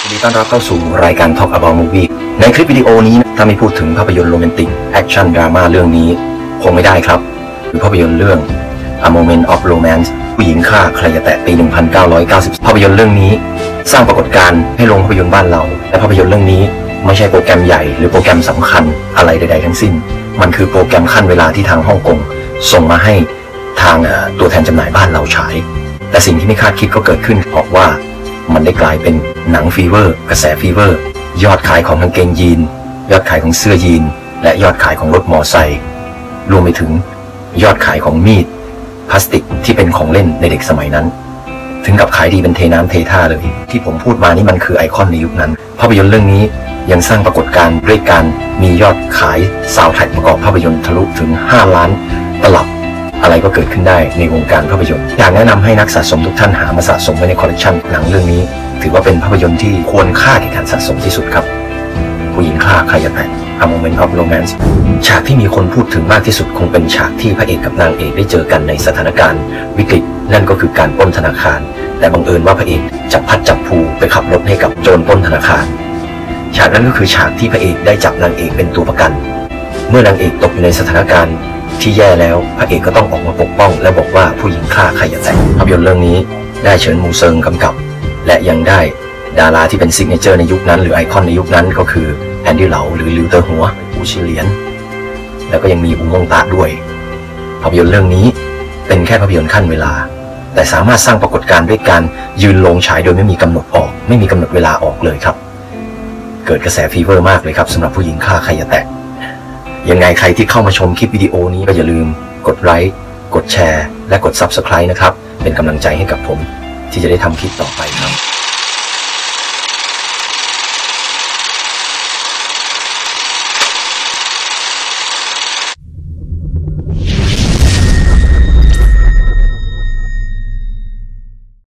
ยินดีต้อนรับเข้าสู่รายการ Talk About Movie ในคลิปวิดีโอนี้ถ้าไม่พูดถึงภาพยนตร์โรแมนติกแอคชั่นดราม่าเรื่องนี้คงไม่ได้ครับคือภาพยนตร์เรื่อง A Moment of Romance ผู้หญิงฆ่าใครจะแตะปี 1990 ภาพยนตร์เรื่องนี้สร้างปรากฏการณ์ให้โรงภาพยนตร์บ้านเราและภาพยนตร์เรื่องนี้ไม่ใช่โปรแกรมใหญ่หรือโปรแกรมสำคัญอะไรใดๆทั้งสิ้นมันคือโปรแกรมขั้นเวลาที่ทางฮ่องกงส่งมาให้ทางตัวแทนจำหน่ายบ้านเราฉายแต่สิ่งที่ไม่คาดคิดก็เกิดขึ้นเพราะว่ามันได้กลายเป็นหนังฟีเวอร์กระแสฟีเวอร์ยอดขายของกางเกงยีนยอดขายของเสื้อยีนและยอดขายของรถมอไซค์รวมไปถึงยอดขายของมีดพลาสติกที่เป็นของเล่นในเด็กสมัยนั้นถึงกับขายดีเป็นเทน้ำเทท่าเลยที่ผมพูดมานี่มันคือไอคอนในยุคนั้นภาพยนตร์เรื่องนี้ยังสร้างปรากฏการณ์ด้วยการมียอดขายซาวด์แทร็กประกอบภาพยนตร์ทะลุถึง5 ล้านตลับอะไรก็เกิดขึ้นได้ในวงการภาพยนตร์อยากแนะนำให้นักสะสมทุกท่านหามาสะสมไว้ในคอลเลกชันหนังเรื่องนี้ถือว่าเป็นภาพยนตร์ที่ควรค่าแก่การสะสมที่สุดครับผู้หญิงฆ่าใครจะแตะ A Moment of Romance ฉากที่มีคนพูดถึงมากที่สุดคงเป็นฉากที่พระเอกกับนางเอกได้เจอกันในสถานการณ์วิกฤตนั่นก็คือการปล้นธนาคารแต่บังเอิญว่าพระเอกจับพัดจับผูไปขับรถให้กับโจรปล้นธนาคารฉากนั้นก็คือฉากที่พระเอกได้จับนางเอกเป็นตัวประกันเมื่อนางเอกตกอยู่ในสถานการณ์ที่แย่แล้วพระเอกก็ต้องออกมาปกป้องและบอกว่าผู้หญิงฆ่าใครอย่าแตะภาพยนตร์เรื่องนี้ได้เฉินมูเซิงกำกับและยังได้ดาราที่เป็นซิกเนเจอร์ในยุคนั้นหรือไอคอนในยุคนั้นก็คือแอนดี้เหลาหรือลิวเตอร์หัวอูชิเหลียนแล้วก็ยังมีอูมงตาด้วยภาพยนตร์เรื่องนี้เป็นแค่ภาพยนตร์ขั้นเวลาแต่สามารถสร้างปรากฏการณ์ด้วยการยืนโรงฉายโดยไม่มีกำหนดออกไม่มีกำหนดเวลาออกเลยครับเกิดกระแสฟีเวอร์มากเลยครับสำหรับผู้หญิงฆ่าใครอย่าแตะยังไงใครที่เข้ามาชมคลิปวิดีโอนี้ก็อย่าลืมกดไลค์กดแชร์และกด Subscribe นะครับเป็นกำลังใจให้กับผมที่จะได้ทำคลิปต่อไปครับ